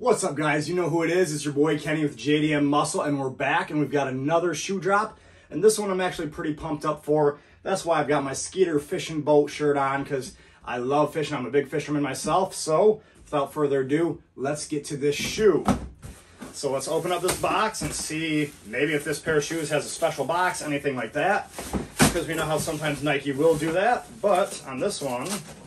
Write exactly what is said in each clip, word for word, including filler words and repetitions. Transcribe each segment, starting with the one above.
What's up, guys? You know who it is. It's your boy Kenny with J D M Muscle, and we're back, and we've got another shoe drop. And this one I'm actually pretty pumped up for. That's why I've got my Skeeter fishing boat shirt on, because I love fishing. I'm a big fisherman myself. So without further ado, let's get to this shoe. So let's open up this box and see maybe if this pair of shoes has a special box, anything like that. Because we know how sometimes Nike will do that. But on this one,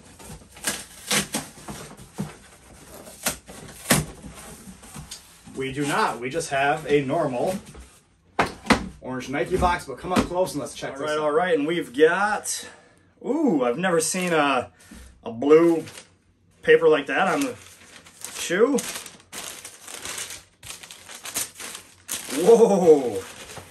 we do not. We just have a normal orange Nike box, but come up close and let's check this out. All right, all right, and we've got, ooh, I've never seen a, a blue paper like that on the shoe. Whoa.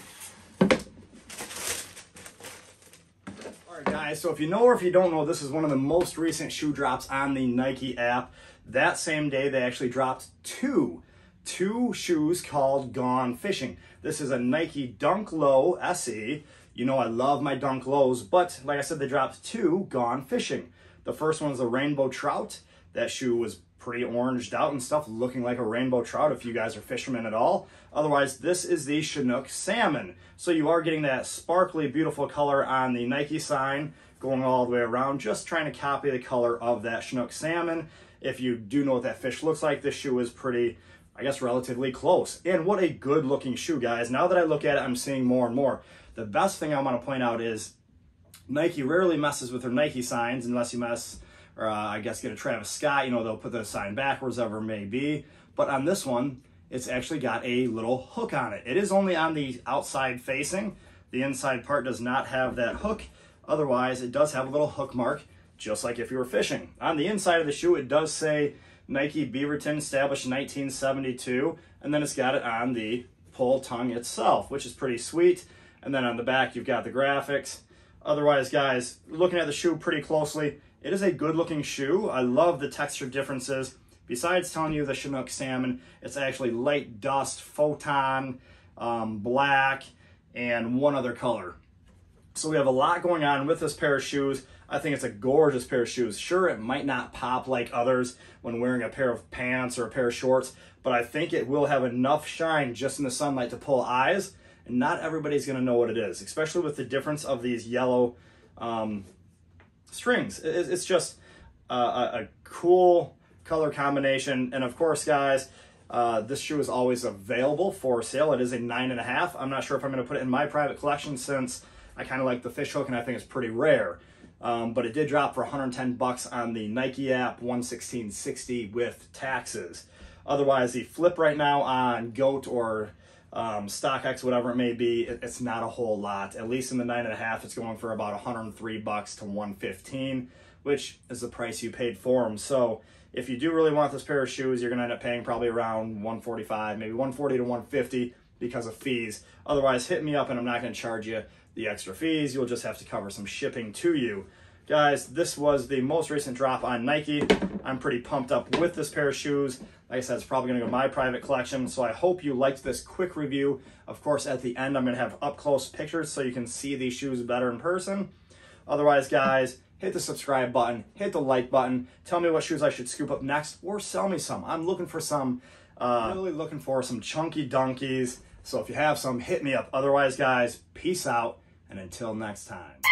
All right, guys, so if you know or if you don't know, this is one of the most recent shoe drops on the Nike app. That same day, they actually dropped two two shoes called Gone Fishing. This is a Nike Dunk Low S E. You know I love my Dunk Lows, but like I said, they dropped two Gone Fishing. The first one's a Rainbow Trout. That shoe was pretty oranged out and stuff, looking like a rainbow trout if you guys are fishermen at all. Otherwise, this is the Chinook Salmon. So you are getting that sparkly, beautiful color on the Nike sign going all the way around, just trying to copy the color of that Chinook Salmon. If you do know what that fish looks like, this shoe is pretty, I guess, relatively close. And what a good looking shoe, guys. Now that I look at it, I'm seeing more and more. The best thing I want to point out is Nike rarely messes with their Nike signs unless you mess, or uh, I guess get a Travis Scott, you know, they'll put the sign backwards, whatever it may be. But on this one, it's actually got a little hook on it. It is only on the outside facing. The inside part does not have that hook. Otherwise, it does have a little hook mark, just like if you were fishing. On the inside of the shoe, it does say Nike Beaverton, established in nineteen seventy-two, and then it's got it on the pull tongue itself, which is pretty sweet. And then on the back, you've got the graphics. Otherwise, guys, looking at the shoe pretty closely, it is a good looking shoe. I love the texture differences. Besides telling you the Chinook Salmon, it's actually light dust, photon, um, black, and one other color. So we have a lot going on with this pair of shoes. I think it's a gorgeous pair of shoes. Sure, it might not pop like others when wearing a pair of pants or a pair of shorts, but I think it will have enough shine just in the sunlight to pull eyes, and not everybody's gonna know what it is, especially with the difference of these yellow um, strings. It's just a, a cool color combination. And of course, guys, uh, this shoe is always available for sale. It is a nine and a half. I'm not sure if I'm gonna put it in my private collection since I kind of like the fish hook and I think it's pretty rare. Um, but it did drop for one hundred ten bucks on the Nike app, one sixteen sixty with taxes. Otherwise, the flip right now on GOAT or um, StockX, whatever it may be, it, it's not a whole lot. At least in the nine and a half, it's going for about one hundred three bucks to one fifteen, which is the price you paid for them. So if you do really want this pair of shoes, you're gonna end up paying probably around one forty-five, maybe one forty to one fifty because of fees. Otherwise, hit me up and I'm not gonna charge you the extra fees. You'll just have to cover some shipping to you. Guys, this was the most recent drop on Nike. I'm pretty pumped up with this pair of shoes. Like I said, it's probably gonna go to my private collection, so I hope you liked this quick review. Of course, at the end, I'm gonna have up-close pictures so you can see these shoes better in person. Otherwise, guys, hit the subscribe button, hit the like button, tell me what shoes I should scoop up next, or sell me some. I'm looking for some, uh, really looking for some chunky donkeys. So if you have some, hit me up. Otherwise, guys, peace out, and until next time.